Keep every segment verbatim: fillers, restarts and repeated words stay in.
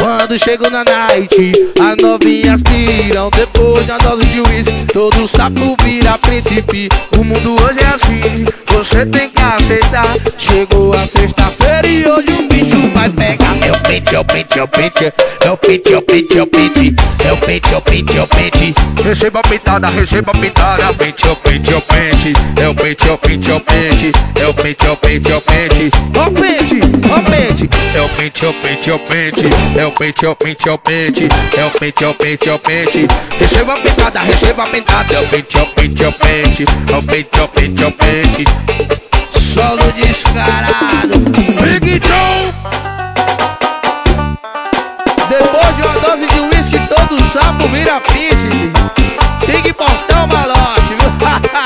Quando chego na night, as novinhas piram. Depois de uma dose de uísque, todo sapo vira príncipe. O mundo hoje é assim, você tem que aceitar. Chegou a sexta-feira e hoje o bicho vai pegar. É o pente, é o pente, é o pente, é o pente, é o pente, é o pente, é o pente, é o pente, é o pente. Receba a pintada, receba a pintada. Pente, é o pente, é o pente, é o pente, é o pente, é o pente, é o pente, é o pente, é o pente. Ó pente, ó pente, é o pente, é o pente, é o pente, é o pente, é o pente, é o pente, é o pente, é o pente, é o pente. Receba a pintada, receba a pintada. É o pente, é o pente, é o pente, é o pente, é o pente, é o pente. Solo descarado, Big John. Depois de uma dose de uísque, todo sapo vira príncipe. Big Portão Malote, viu?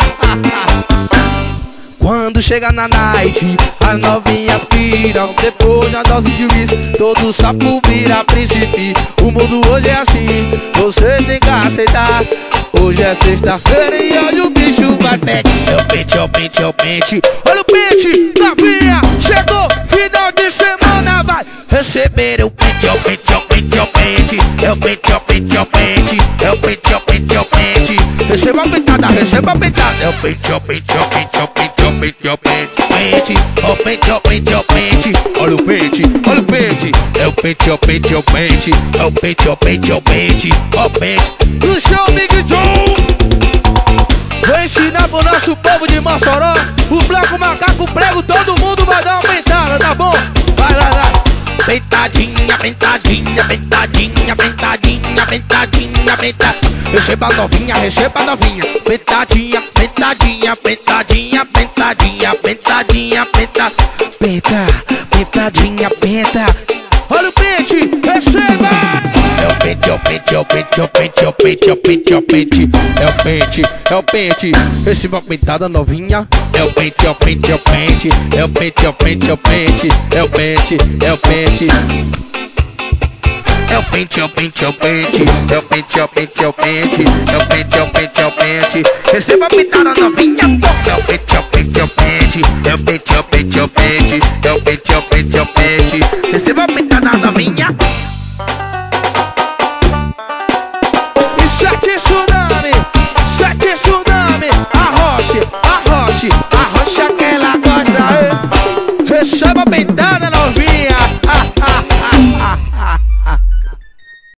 Quando chega na night, as novinhas piram. Depois de uma dose de uísque, todo sapo vira príncipe. O mundo hoje é assim, você tem que aceitar. Hoje é sexta-feira e hoje o bicho vai pegar. É o pente, é o pente, é o pente. Olha o pente, novinha, chegou, final de semana vai receber o pente, é o pente, é o pente, é o pente. É o pente, é o pente, é o pente, é o pente, é o pente, é o pente. Receba a pentada, receba a pentada. É o pente, é o pente, é o pente, é o pente, é o pente, é o pente. Pente, é o pente, é o pente, é o pente. Olha o pente, olha o pente. É o pente, é o pente, é o pente. É o pente, é o pente, é o pente. É o pente. No show Big John. Vou ensinar pro nosso povo de Mossoró. O bloco, macaco, prego, todo mundo vai dar uma pentada, tá bom? Vai lá, vai. Pentadinha, pentadinha, pentadinha, pentadinha, pentadinha, pentadinha. Receba a novinha, receba a novinha. Pentadinha, pentadinha, pentadinha, pentadinha, pentadinha, penta, penta, pentadinha, penta. Olha o pente, receba! É o pente, é o pente, é o pente, é o pente, é o pente, é o pente, é o pente, é o pente, é o pente. Receba a pentada novinha. É o pente, é o pente, é o pente, é o pente, é o pente, é o pente, é o pente, é o pente. É o pente, é o pente, é o pente, é o pente, é o pente, é o pente, é o pente, é o pente, é o pente. Receba a pintada novinha.